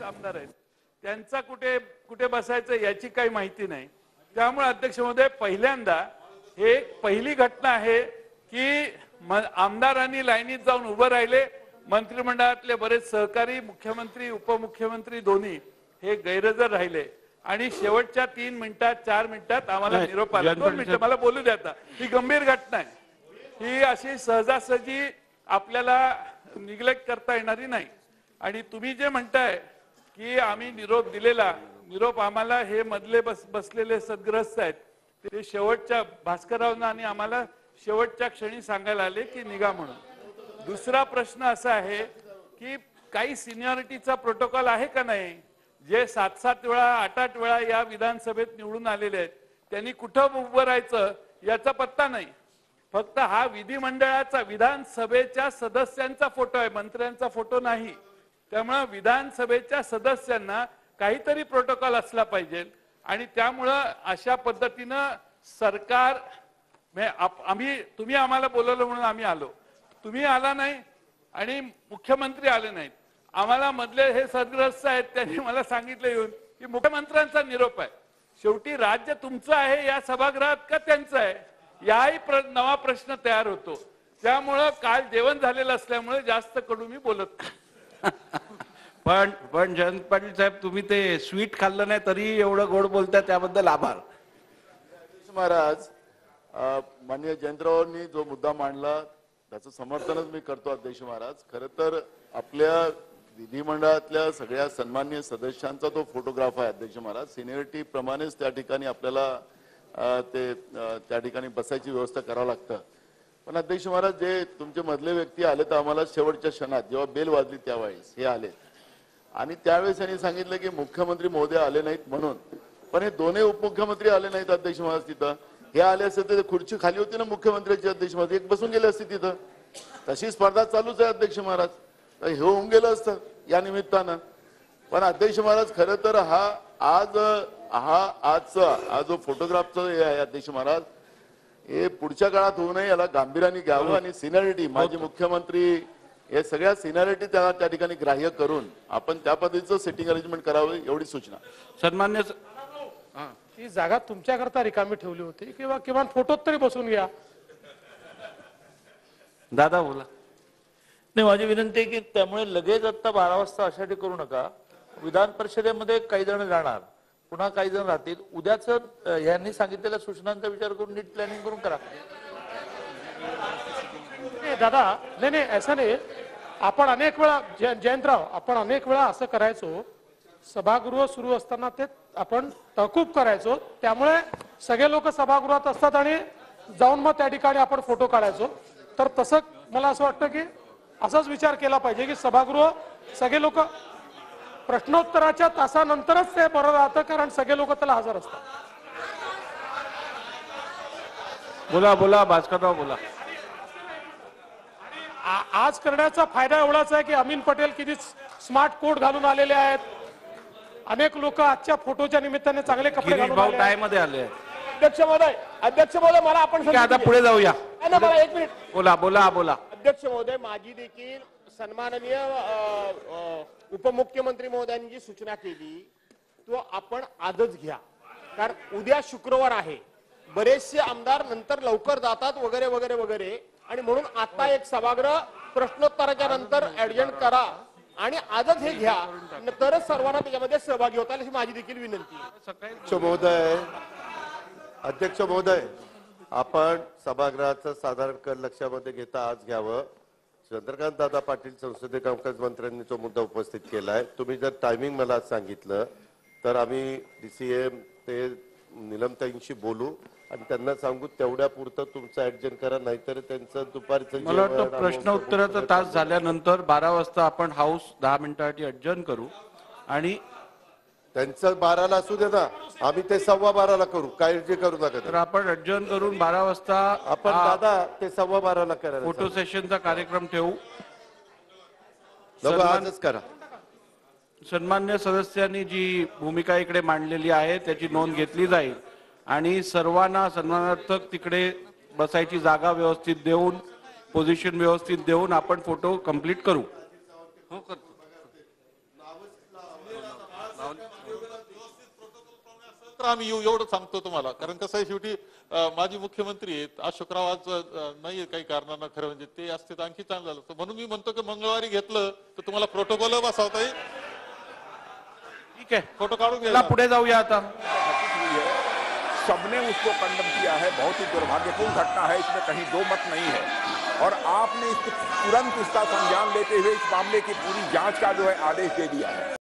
आमदार आहेत, त्यांचा कुठे कुठे बसायचं याची काही माहिती नाही. त्यामुळे अध्यक्ष महोदय, पहिल्यांदा हे पहिली घटना आहे की आमदारांनी लाईनीत जाऊन उभं राहिले. मंत्रिमंडळातले बरेच सहकारी, मुख्यमंत्री, उपमुख्यमंत्री दोन्ही हे गैरहजर राहिले आणि शेवटच्या 3 मिनिटात 4 मिनिटात आम्हाला निरोप आला. 2 मिनिटं मला बोलू द्या. आता ही गंभीर घटना आहे, ही अशी सहजासहजी आपल्याला निग्लेक्ट करता येणारी नाही. आणि तुम्ही जे म्हणताय की आम्ही निरोप दिलेला, निरोप आम्हाला हे मधले बसलेले सद्ग्रस्त आहेत ते शेवटच्या भास्कररावांना आणि आम्हाला शेवटच्या क्षणी सांगायला आले की निघा म्हणून. दुसरा प्रश्न असा आहे की काही सिनियरिटीचा प्रोटोकॉल आहे का नाही? जे 7-7 वेळा 8-8 वेळा या विधानसभेत निवडून आलेले आहेत त्यांनी कुठं उभं राहायचं याचा पत्ता नाही. फक्त हा विधिमंडळाचा, विधानसभेच्या सदस्यांचा फोटो आहे, मंत्र्यांचा फोटो नाही. त्यामुळे विधानसभेच्या सदस्यांना काहीतरी प्रोटोकॉल असला पाहिजे आणि त्यामुळं अशा पद्धतीनं सरकार, तुम्ही आम्हाला बोलवलं म्हणून आम्ही आलो, तुम्ही आला नाही आणि मुख्यमंत्री आले नाहीत. आम्हाला मधले हे सद्ग्रस्त आहेत त्यांनी मला सांगितलं येऊन की मुख्यमंत्र्यांचा निरोप आहे. शेवटी राज्य तुमचं आहे या सभागृहात का त्यांचं आहे, याही नवा प्रश्न तयार होतो. त्यामुळं काल जेवण झालेलं असल्यामुळे जास्त कडू मी बोलत पण जयंत पाटील साहेब, तुम्ही ते स्वीट खाल्लं नाही तरी एवढं गोड बोलताय, त्याबद्दल आभार. महाराज, माननीय जयंतरावांनी जो मुद्दा मांडला त्याचं समर्थनच मी करतो अध्यक्ष महाराज. खरं तर आपल्या विधिमंडळातल्या सगळ्या सन्माननीय सदस्यांचा तो फोटोग्राफ आहे अध्यक्ष महाराज. सिनियरिटी प्रमाणेच त्या ठिकाणी आपल्याला त्या ठिकाणी बसायची व्यवस्था करावं लागतं. पण अध्यक्ष महाराज, जे तुमचे मधले व्यक्ती आले तर आम्हाला शेवटच्या क्षणात जेव्हा बेल वाजली त्यावेळेस हे आले आणि त्यावेळेस त्यांनी सांगितलं की मुख्यमंत्री महोदय आले नाहीत म्हणून. पण हे दोन्ही उपमुख्यमंत्री आले नाहीत अध्यक्ष महाराज. तिथं हे आले असते तर खुर्ची खाली होती ना मुख्यमंत्र्यांची अध्यक्ष महाराज, एक बसून गेले असते तिथं. तशी स्पर्धा चालूच आहे अध्यक्ष महाराज, तर हे होऊन गेलं असतं या निमित्तानं. पण अध्यक्ष महाराज, खरं तर आजचा जो फोटोग्राफचा हे आहे अध्यक्ष महाराज, हे पुढच्या काळात होऊ नये याला गांभीर्याने घ्यावं आणि सिनियरिटी, माजी मुख्यमंत्री हे सगळ्या सिनियरिटी त्या ठिकाणी ग्राह्य करून आपण त्या पद्धतीचं सेटिंग अरेंजमेंट करावं एवढी सूचना. सन्मान्य ही जागा तुमच्याकरता रिकामी ठेवली होती किंवा किमान फोटोत तरी बसून घ्या. दादा बोला. नाही, माझी विनंती आहे की त्यामुळे लगेच आता 12 वाजता अशासाठी करू नका. विधान परिषदेमध्ये काही जण जाणार, पुन्हा काही जण राहतील. उद्याच यांनी सांगितलेल्या सूचनांचा विचार करून नीट प्लॅनिंग करून करा. दादा, नाही असं नाही. आपण अनेक वेळा जयंतराव, आपण अनेक वेळा असं करायचो, सभागृह सुरू असताना ते आपण तहकूब करायचो. त्यामुळे सगळे लोक सभागृहात असतात आणि जाऊन मग त्या ठिकाणी आपण फोटो काढायचो. तर तसं मला असं वाटतं की असाच विचार केला पाहिजे की सभागृह सगळे लोक प्रश्नोत्तराच्या तासानंतरच ते बरं राहतं, कारण सगळे लोक त्याला हजर असतात. बोला भास्करराव बोला. आज करण्याचा फायदा एवढाच आहे की अमीन पटेल किती स्मार्ट कोट घालून आलेले आहेत. अनेक लोक आजच्या फोटोच्या निमित्ताने चांगले कपडे घालून आले. टाय मध्ये आले. अध्यक्ष महोदय मला आपण आता पुढे जाऊया. मला 1 मिनिट. बोला. अध्यक्ष महोदय, माझी देखील सन्माननीय उपमुख्यमंत्री महोदयांनी जी सूचना केली तो आपण आजच घ्या, कारण उद्या शुक्रवार आहे. बरेचसे आमदार नंतर लवकर जातात वगैरे वगैरे वगैरे, आणि म्हणून आता एक सभागृह प्रश्नोत्तराच्या नंतर ऍडजंट करा आणि आजच हे घ्या, तरच सर्वांना त्याच्यामध्ये सहभागी होता अशी माझी देखील विनंती आहे. अध्यक्ष महोदय, आपण सभागृहाचं साधारण कर लक्षामध्ये घेता आज घ्यावं. चंद्रकांत दादा पाटील संसदीय कामकाज मंत्र्यांनी तो मुद्दा उपस्थित केलाय. तुम्ही जर टायमिंग मला सांगितलं तर आम्ही DCM ते निलमताईंशी बोलू आणि त्यांना सांगू तेवढ्या पुरतं तुमचं ऍडजस्ट करा, नाहीतर त्यांचं दुपारचं मला वाटतं प्रश्न उत्तराचा तास झाल्यानंतर 12 वाजता आपण हाऊस 10 मिनिटांसाठी अडजर्न करू आणि त्यांचं 12ला असू दे ना, आम्ही ते 12:15ला करू, काळजी करू नका. तर आपण अडजर्न करून 12 वाजता आपण दादा ते 12:15ला करा. फोटो सेशनचा कार्यक्रम ठेवू. आजच करा. सन्मान्य सदस्यांनी जी भूमिका इकडे मांडलेली आहे त्याची नोंद घेतली जाईल आणि सर्वांना सन्मानार्थक तिकडे बसायची जागा व्यवस्थित देऊन, पोझिशन व्यवस्थित देऊन आपण फोटो कंप्लीट करू. हो करतो. तर आम्ही येऊ एवढं सांगतो तुम्हाला. कारण कसं आहे, शेवटी माजी मुख्यमंत्री आहेत, आज शुक्रवारच नाहीये काही कारणानं, खरं म्हणजे ते असते तर आणखी चांगलं झालं असतं. म्हणून मी म्हणतो की मंगळवारी घेतलं तर तुम्हाला प्रोटोकॉल बसवता येईल. ठीक आहे, फोटो काढून चला घ्या. पुढे जाऊया आता. सबने उसको कंडम किया है, बहुत ही दुर्भाग्यपूर्ण घटना है, इसमें कहीं दो मत नहीं है। और आपने तुरंत इसका संज्ञान लेते हुए इस मामले की पूरी जांच का जो है आदेश दे दिया है।